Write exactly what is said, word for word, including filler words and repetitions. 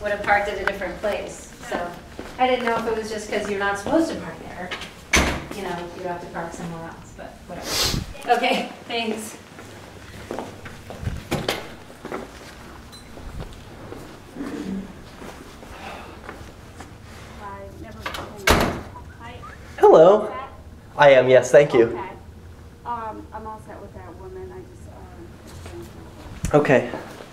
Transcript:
would have parked at a different place. So I didn't know if it was just because you're not supposed to park there. You know, you have to park somewhere else, but whatever. Okay, thanks. Hello. I am, yes, thank you. Okay. Um, I'm all set with that woman. I just, um, Okay.